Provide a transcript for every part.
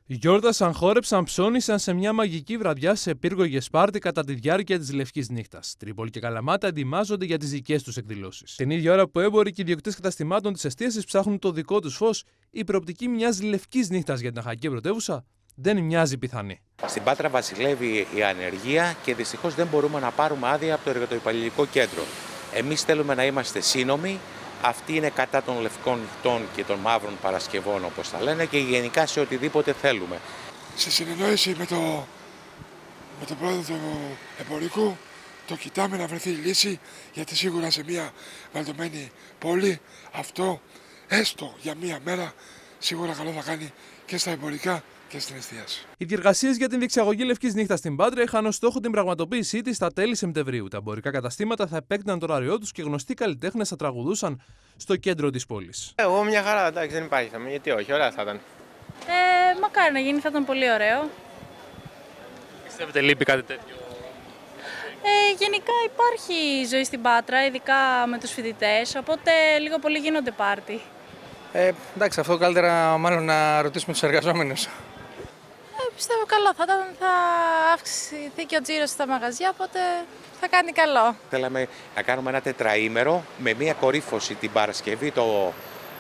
Γιόρτασαν, χόρεψαν, ψώνησαν σε μια μαγική βραδιά σε πύργο Γεσπάρτη κατά τη διάρκεια της Λευκής Νύχτας. Τρίπολη και Καλαμάτα ετοιμάζονται για τις δικές τους εκδηλώσεις. Την ίδια ώρα που έμποροι και ιδιοκτήτες καταστημάτων της εστίασης ψάχνουν το δικό τους φως, η προοπτική μιας λευκής νύχτας για την Αχαϊκή πρωτεύουσα δεν μοιάζει πιθανή. Στην Πάτρα βασιλεύει η ανεργία και δυστυχώς δεν μπορούμε να πάρουμε άδεια από το εργατοϊπαλληλικό κέντρο. Εμείς θέλουμε να είμαστε σύνομοι. Αυτοί είναι κατά των λευκών νυχτών και των μαύρων Παρασκευών, όπως τα λένε, και γενικά σε οτιδήποτε θέλουμε. Σε συνεννόηση με τον πρόεδρο του εμπορικού, το κοιτάμε να βρεθεί λύση, γιατί σίγουρα σε μια βαλτωμένη πόλη αυτό, έστω για μια μέρα, σίγουρα καλό θα κάνει και στα εμπορικά και στην εστίαση. Οι διεργασίες για την διεξαγωγή Λευκής Νύχτας στην Πάτρα είχαν ως στόχο την πραγματοποίησή της στα τέλη Σεπτεμβρίου. Τα εμπορικά καταστήματα θα επέκτηναν το ωράριό τους και γνωστοί καλλιτέχνες θα τραγουδούσαν στο κέντρο της πόλης. Εγώ μια χαρά, εντάξει, δεν υπάρχει θέμα. Γιατί όχι, ωραία θα ήταν. Μακάρι να γίνει, θα ήταν πολύ ωραίο. Πιστεύετε λείπει κάτι τέτοιο? Γενικά υπάρχει ζωή στην Πάτρα, ειδικά με τους φοιτητές, οπότε λίγο πολύ γίνονται πάρτι. Εντάξει, αυτό καλύτερα μάλλον να ρωτήσουμε τους εργαζόμενους. Πιστεύω καλό θα ήταν, θα αυξηθεί και ο τζίρος στα μαγαζιά, οπότε θα κάνει καλό. Θέλαμε να κάνουμε ένα τετραήμερο με μια κορύφωση την Παρασκευή το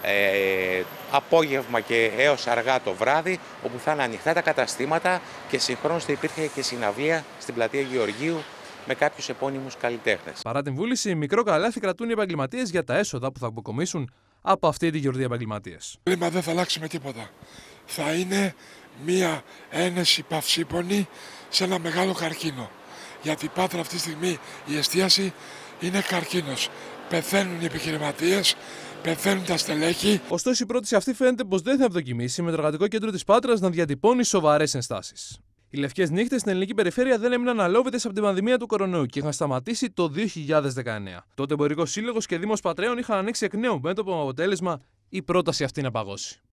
απόγευμα και έως αργά το βράδυ, όπου θα είναι ανοιχτά τα καταστήματα και συγχρόνως θα υπήρχε και συναυλία στην πλατεία Γεωργίου με κάποιους επώνυμους καλλιτέχνες. Παρά την βούληση, μικρό καλάθι κρατούν οι επαγγελματίες για τα έσοδα που θα αποκομίσουν από αυτή τη γιορτή επαγγελματίες. Το κλίμα δεν θα αλλάξει με τίποτα. Θα είναι μία ένεση παυσίπονη σε ένα μεγάλο καρκίνο. Γιατί η Πάτρα αυτή τη στιγμή η εστίαση είναι καρκίνος. Πεθαίνουν οι επιχειρηματίες, πεθαίνουν τα στελέχη. Ωστόσο, η πρόταση αυτή φαίνεται πως δεν θα ευδοκιμήσει, με το εργατικό κέντρο της Πάτρας να διατυπώνει σοβαρές ενστάσεις. Οι λευκές νύχτες στην ελληνική περιφέρεια δεν έμειναν αλόβητες από την πανδημία του κορονοϊού και είχαν σταματήσει το 2019. Τότε Εμπορικός Σύλλογος και Δήμος Πατραίων είχαν ανοίξει εκ νέου μέτωπο, με αποτέλεσμα η πρόταση αυτή να παγώσει.